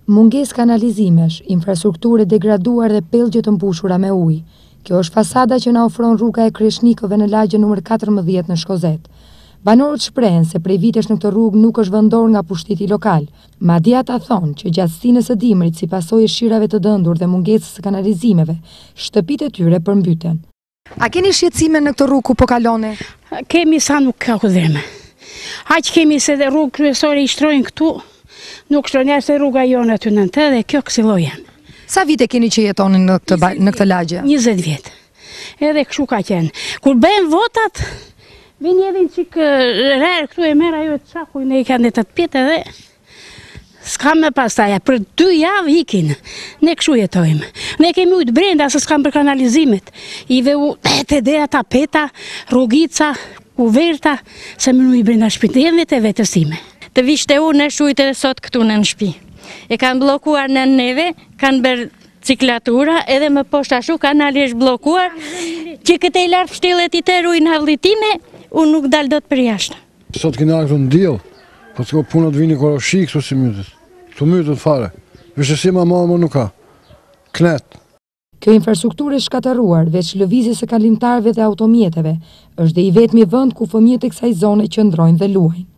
Mungesë kanalizimesh, infrastrukturë degraduar dhe pellgje të mbushura me ujë. Kjo është fasada që na ofron rruga e Kreshnikëve në lagjen numër 14 në Shkozet. Banorët shprehen se prej vitesh në këtë rrugë nuk është vendor nga pushteti lokal. Madje ata thonë që gjatësinë së dimrit si pasojë shirave të dëndur dhe mungesës së kanalizimeve, shtëpitë e tyre përmbyten. A keni shqetësime në këtë rrugë ku po kaloni? Kemi sa nuk ka kudheme. Aq kemi se dhe rrugë kryesore i shtrojnë këtu, nuk shtrojnë se rruga jonë aty në të dhe kjo kësilojen. Sa vite keni që jetoni në këtë lagje? 20 vjetë. Edhe këshu ka qenë. Kur bëjmë votat, vinë edhe në qikë rrërë këtu e mera jo të qakuj, ne i kanë të pjetë edhe s'ka me pastaja, për 2 javë ikin, ne këshu jetojmë. Ne kemi ujtë brenda, se s'kam për kanalizimet. Ive u të deja tapeta, rrugica, kuverta, se më ujtë brenda shpiteve të vetësime. Të vishte u në shujtë edhe sot këtu në shpi. E kanë blokuar në neve, kanë bërë ciklatura, edhe më poshtë ashu kanali është blokuar, që këtë e lartë shtelet i të rujnë havlitime, unë nuk dalë do të për jashtë. Sot kina këtë në dilë, po të ko punët vini kërë shikë, këtu si mytët. Të mytët fare, vështësima ma nuk ka, knet. Kjo infrastrukturë e shkataruar, veç lëvizjes së kalimtarëve dhe automjeteve, është dhe i vetmi vend ku fëmijët e kësaj zone qëndrojnë dhe luajnë.